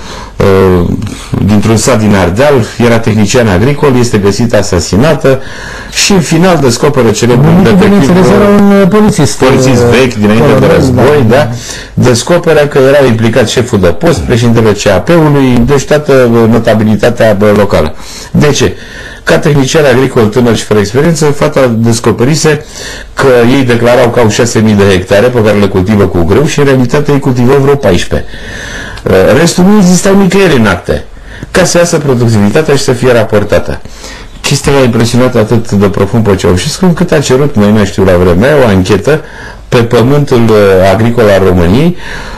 dintr-un sat din Ardeal, era tehnician agricol, este găsită asasinată și în final descoperă celebrul detectiv, un polițist vechi dinainte de război, da? Descoperă că era implicat șeful de post, președintele CAP-ului, deci toată notabilitatea locală. De ce? Ca tehnician agricol tânăr și fără experiență, fata descoperise că ei declarau că au 6.000 de hectare pe care le cultivă cu greu și în realitate ei cultivă vreo 14. Restul nu existau nicăieri în acte, ca să iasă productivitatea și să fie raportată. Chestia a impresionat atât de profund pe Ceaușescu, încât a cerut, noi nu știu la vremea, o anchetă pe pământul agricol al României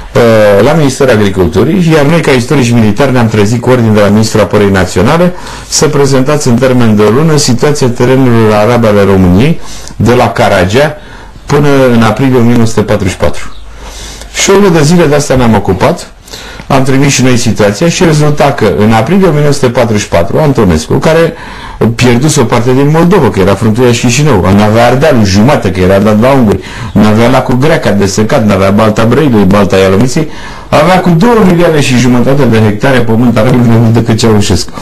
la Ministerul Agriculturii, iar noi ca istorici militari ne-am trezit cu ordine de la Ministrul Apărării Naționale să prezentați în termen de o lună situația terenurilor arabe ale României de la Caragea până în aprilie 1944. Și o lună de zile de asta ne-am ocupat, am trimis și noi situația și rezulta că în aprilie 1944 Antonescu, care pierduse o parte din Moldova, că era fruntuia și Chișinău, n-avea Ardealul jumate, că era dat la unguri, n-avea lacul Greaca de secat, n-avea Balta Brăilului, Balta Ialomiței, avea cu 2 milioane și jumătate de hectare pământ arabil mai mult decât Ceaușescu.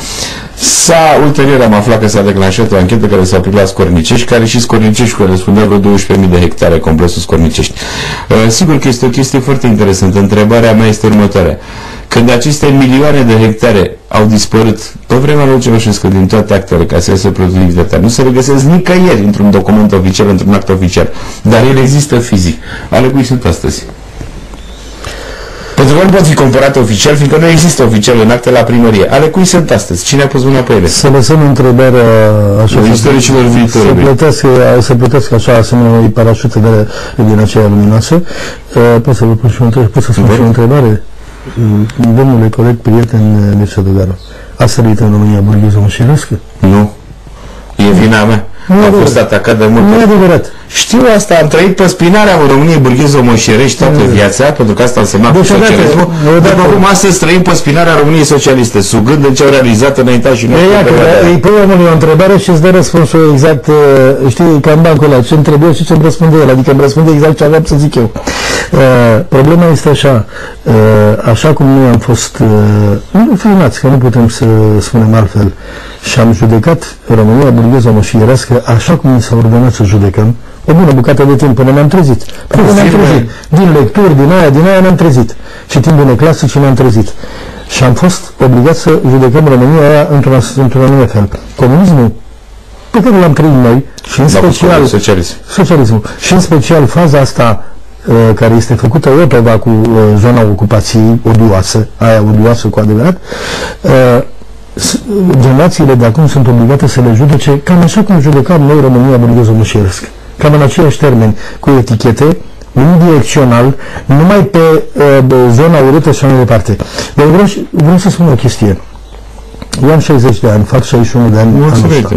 Ulterior am aflat că s-a declanșat o anchetă care s-a oprit la Scornicești, care și Scornicești corespundea vreo 12.000 de hectare complexul Scornicești. Sigur că este o chestie foarte interesantă. Întrebarea mea este următoarea: când aceste milioane de hectare au dispărut pe vremea lui Ceaușescu din toate actele ca să iasă productivitatea, nu se regăsesc nicăieri într-un document oficial, într-un act oficial, dar ele există fizic. Ale cui sunt astăzi? Pentru că nu pot fi comparate oficial, fiindcă nu există oficial în acte la primărie. Ale cui sunt astăzi? Cine a pus mâna pe ele? Să lăsăm întrebarea așa, istoricilor viitorului. Să plătesc așa asemenea parașute din aceea luminoasă. Pot să vă pun și o întrebare? Pot să spun și o întrebare? Domnule coleg, prieten Mircea Dogaru, a sărit în România burghezul Mușirescu? Nu. E vina mea. a fost atacat de mult. Nu e adevărat. Știu asta, am trăit pe spinarea României burghezo-moșerești toată viața, pentru că asta însemna cu socialismul. După cum astăzi trăim pe spinarea României socialiste, sugând în ce au realizat înaintașii noștri. Îi pui omului o întrebare și îți dă răspunsul exact, știi, ca în bancul ăla, ce-mi trebuie și ce-mi răspunde el, adică îmi răspunde exact ce aveam să zic eu. Problema este așa, așa cum noi am fost filmați, că nu putem să spunem altfel, și am judecat România burgheză-moșierească așa cum ni s-a ordonat să judecăm, o bună bucată de timp până ne-am trezit. Din lecturi, din aia ne-am trezit. Citind clasici ne-am trezit. Și am fost obligați să judecăm România aia într-un anume fel. Comunismul pe care l-am trăit noi și în special socialismul și în special faza asta care este făcută opeva cu zona ocupației odioasă, aia odioasă cu adevărat, generațiile de acum sunt obligate să le judece cam așa cum judecam noi România burgheză-moșierească. Cam în aceiași termeni, cu etichete, unidirecțional, numai pe zona urâtă și așa mai departe. Dar vreau să spun o chestie. Eu am 60 de ani, fac 61 de ani. Nu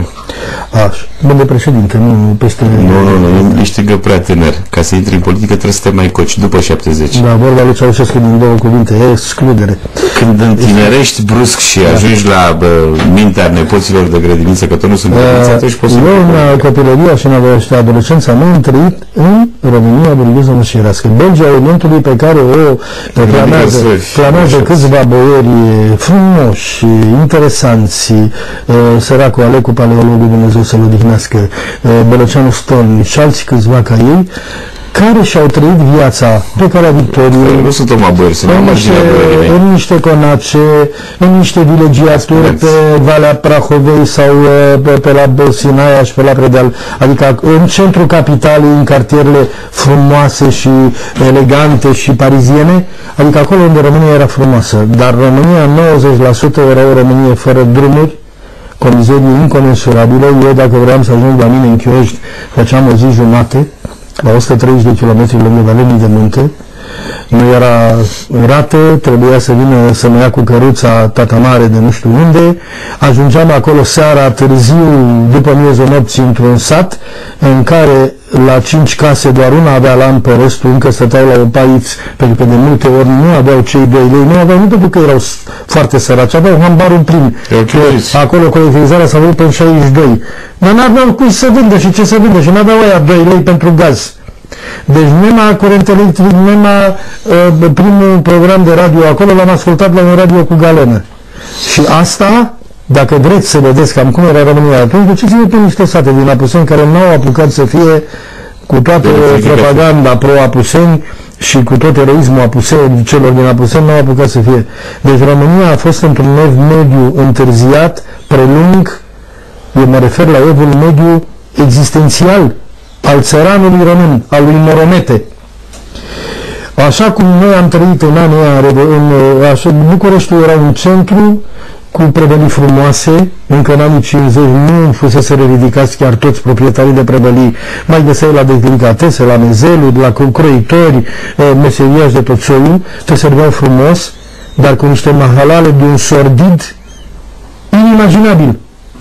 așa. Domnule președinte, nu peste... Nu câștigă prea tânăr. Ca să intri în politică trebuie să te mai coci după 70. Da, vorba lui Ceaușescu din două cuvinte, e excludere. Când întinerești brusc și ajungi la mintea nepoților de grădiniță, că tu nu sunt grădiniță, atunci poți să... Eu în copilăria și în adolescența mea am trăit în România burgheză-moșierească. Belgia Orientului pe care o planează câțiva boieri frumoși, interesanți, săracul Alecu Paleologul, Dumnezeu să-l odihnească, Bălăceanu Stolni și alții câțiva ca ei, care și-au trăit viața pe calea Victoriei, nu sunt omabări, sunt în niște conace, în niște vilegiaturi pe Valea Prahovei sau pe la Sinaia și pe la Predeal, adică în centrul capitalei, în cartierele frumoase și elegante și pariziene, adică acolo unde România era frumoasă, dar România 90% era o Românie fără drumuri, cu o mizerie incomensurabilă. Eu, dacă vreau să ajung la mine în Chioști, făceam o zi jumate, la 130 de kilometri lângă Valenii de Munte. Nu era rată, trebuia să vină să mă ia cu căruța tata mare de nu știu unde. Ajungeam acolo seara târziu, după miezul nopții, într-un sat în care la 5 case doar una avea lampă, restul încă stăteau la opaiți, pentru că de multe ori nu aveau cei 2 lei, nu aveau, nu pentru că erau foarte săraci, aveau hambarul plin. Acolo colectizarea s-a văzut pe 62. Dar n-aveau cui să vândă și ce să vândă și n-aveau aia 2 lei pentru gaz. Deci nema curent electric, nema primul program de radio acolo l-am ascultat la un radio cu galenă. Și asta, dacă vreți să vedeți cam cum era România atunci, duceți-vă pe niște sate din Apuseni care n-au apucat să fie, cu toată propaganda pro-Apuseni și cu tot eroismul celor din Apuseni, n-au apucat să fie. Deci România a fost într-un mediu întârziat, prelung, eu mă refer la evul mediu existențial al țăranului român, al lui Moromete. Așa cum noi am trăit în anii ăia, Bucureștiul era un centru cu prăvălii frumoase, încă în anii 50 nu fusese ridicați chiar toți proprietarii de prăvălii, mai găseai la delicatese, la mezeluri, la croitori, meseriași de tot soiul, te serveau frumos, dar cu niște mahalale de un sordid inimaginabil.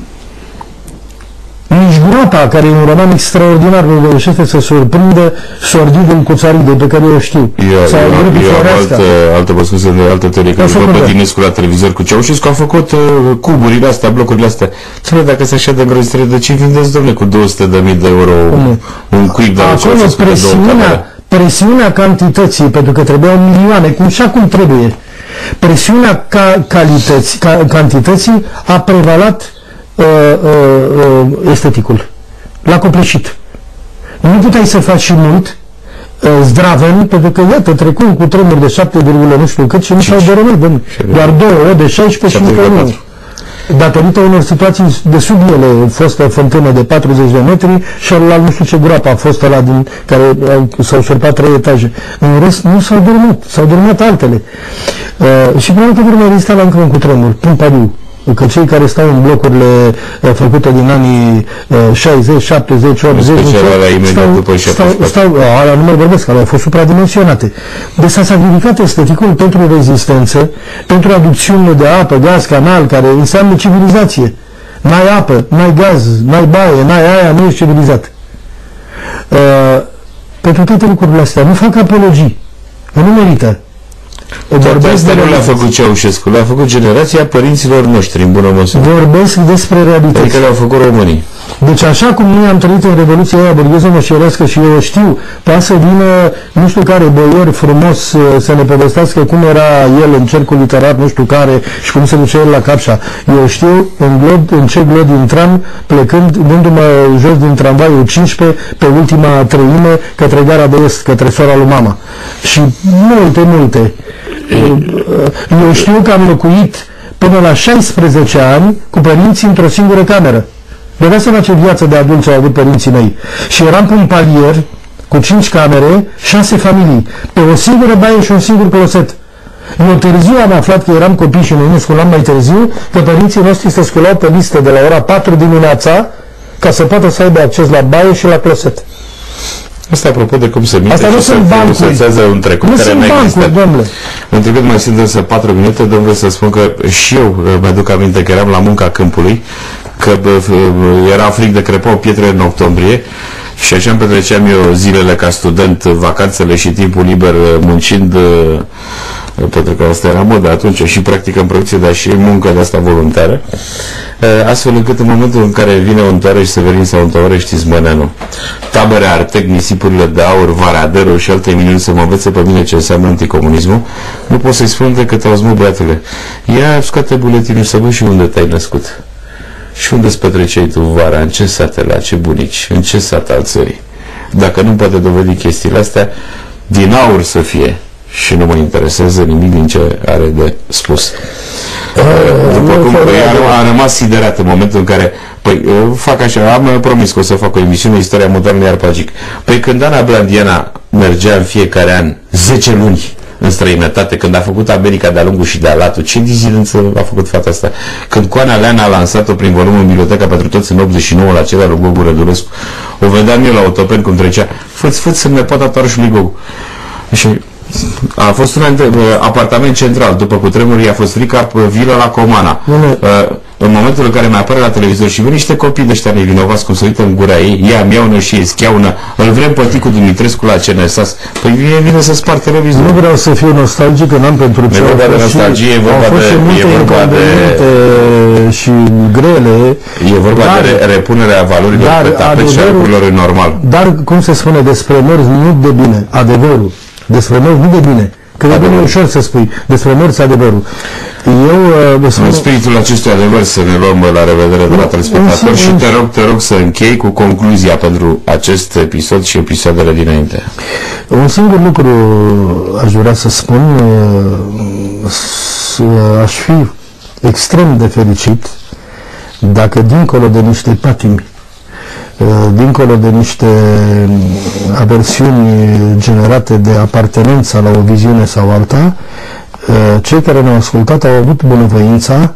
Nici groapa, care e un roman extraordinar, nu reușește să surprindă sordidul Cuțaridei, pe care eu știu. Eu am altă teorie, că după Pătinescu la televizor cu Ceaușescu a făcut cuburile astea, blocurile astea. Ține, dacă se așa de îngrozitoare, de ce vindeți, domnule, cu 200.000 de euro un cuib de la Ceaușescu de 2 camere? Presiunea cantității, pentru că trebuiau milioane, cum și acum trebuie. Presiunea cantității a prevalat esteticul. L-a copleșit. Nu puteai să faci și mult zdraveni, pentru că, iată, trecum cu tremuri de 7, nu știu cât și nu s-au dormit. Doar 2 ore de 16 și încă nu. Datorită unor situații de sub ele, fostă fântână de 40 de metri și la nu știu ce groapă a fost ăla din care s-au șerpat 3 etaje. În rest, nu s-au dormit. S-au dormit altele. Și până că urmă exista la încă un cutremur, în Pariu. Că cei care stau în blocurile făcute din anii 60, 70, 80, alea nu mai vorbesc, alea au fost supradimensionate. Deci s-a sacrificat esteticul pentru rezistență, pentru aducțiunile de apă, gaz, canal, care înseamnă civilizație. n-ai apă, n-ai gaz, n-ai baie, n-ai aia, nu ești civilizat. Pentru toate lucrurile astea, nu fac apologii, nu merită. Toate astea nu le-a făcut Ceaușescu, le-a făcut generația părinților noștri, în bună măsură. Vorbesc despre realități. Adică le-au făcut românii. Deci așa cum noi am trăit în Revoluția aia burgheză mășerească și eu știu, poate să vină nu știu care boier frumos să ne povestească cum era el în cercul literar, nu știu care, și cum se duce el la Capșa. Eu știu în ce glod intram, plecând, dându-mă jos din tramvaiul 15 pe ultima treime către Gara de Est, către sora lui mama. Și multe. Eu știu că am locuit până la 16 ani cu părinții într-o singură cameră. Vedeți seama ce viață de adulți au avut părinții mei. Și eram pe un palier cu 5 camere, 6 familii, pe o singură baie și un singur closet. Eu târziu am aflat că eram copii și noi ne sculam mai târziu, că părinții noștri se sculau pe listă de la ora 4 dimineața ca să poată să aibă acces la baie și la closet. Asta apropo de cum se minte asta și se un trecut nu care n-a existat. Întrucât mai sunt însă 4 minute, domnule, să spun că și eu mi-aduc aminte că eram la munca câmpului, că era frig de crepau pietre în octombrie și așa îmi petreceam eu zilele ca student, vacanțele și timpul liber muncind, pentru că asta era modă atunci, și practic în producție, dar și muncă de asta voluntară, astfel încât în momentul în care vine un toare și Severin sau un toare, știți, Măneanu, tabere Artec, nisipurile de aur, Varaderul și alte minuni să mă învețe pe mine ce înseamnă anticomunismul, nu pot să-i spun decât auzi, mă, băiatule, ia scoate buletinul să văd și unde te-ai născut. Și unde-ți petreceai tu vara? În ce sate? La ce bunici? În ce sat al țării? Dacă nu poate dovedi chestiile astea, din aur să fie. Și nu mă interesează nimic din ce are de spus. După cum am rămas siderat în momentul în care fac așa, am promis că o să fac o emisiune Istoria modernă Arpagic. Păi când Ana Blandiana mergea în fiecare an 10 luni în străinătate, când a făcut America de-a lungul și de-a latul, ce dizidență a făcut fata asta? Când Coana Leana a lansat-o prin volumul Biblioteca pentru Toți în 89 la celea lui Gogu Rădulescu, o vedeam eu la Autopen cum trecea, făți să-mi nepoata toarșului Gogu. Și a fost un apartament central, după cutremurii a fost frica vilă la Comana. În momentul în care mai apare la televizor și vin niște copii de ăștia nevinovați, cum se uită în gura ei, ia miaună și ei schiaună, îl vrem pe Ticu Dumitrescu la CNSAS. Păi vine să spart televizorul. Nu vreau să fiu nostalgic, că n-am pentru ce au fost și vorba de și grele. E vorba de repunerea valorilor pe tapet și a lucrurilor normal. Dar, cum se spune, despre morți nu de bine, adevărul. Despre morți nu de bine. Că e bine ușor să spui despre morți adevărul. În spiritul acestui adevăr să ne luăm la revedere de la telespectatori și te rog să închei cu concluzia pentru acest episod și episoadele dinainte. Un singur lucru aș vrea să spun, aș fi extrem de fericit dacă dincolo de niște patimi, dincolo de niște aversiuni generate de apartenența la o viziune sau alta, cei care ne-au ascultat au avut bunăvoința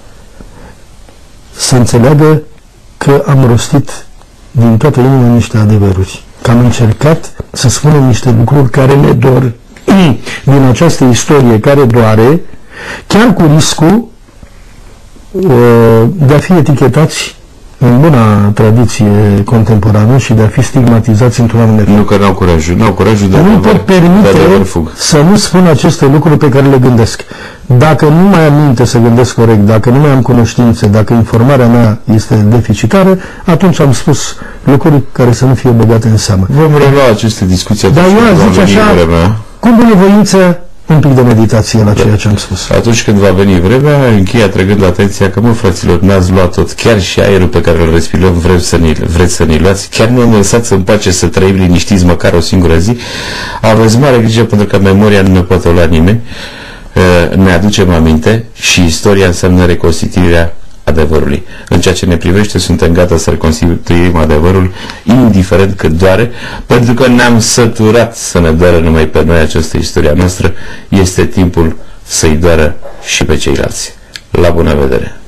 să înțeleagă că am rostit din toată inima niște adevăruri, că am încercat să spunem niște lucruri care ne dor din această istorie care doare, chiar cu riscul de a fi etichetați în buna tradiție contemporană și de a fi stigmatizați într-un anume fel. Nu că n-au curajul de nu pot permite să nu spun aceste lucruri pe care le gândesc. Dacă nu mai am minte să gândesc corect, dacă nu mai am cunoștințe, dacă informarea mea este deficitară, atunci am spus lucruri care să nu fie băgate în seamă. Vom relua aceste discuții. Dar eu zic așa, cu bunăvoință, un pic de meditație la ceea ce am spus. Atunci când va veni vremea, închei atrăgând atenția că, mă, fraților, n-ați luat tot, chiar și aerul pe care îl respirăm vreți să ne luați, chiar nu ne lăsați în pace să trăim liniștiți măcar o singură zi. Aveți mare grijă pentru că memoria nu ne poate lua nimeni, ne aducem aminte și istoria înseamnă reconstituirea adevărului. În ceea ce ne privește, suntem gata să reconstituim adevărul, indiferent cât doare, pentru că ne-am săturat să ne doară numai pe noi această istoria noastră. Este timpul să-i doară și pe ceilalți. La bună vedere!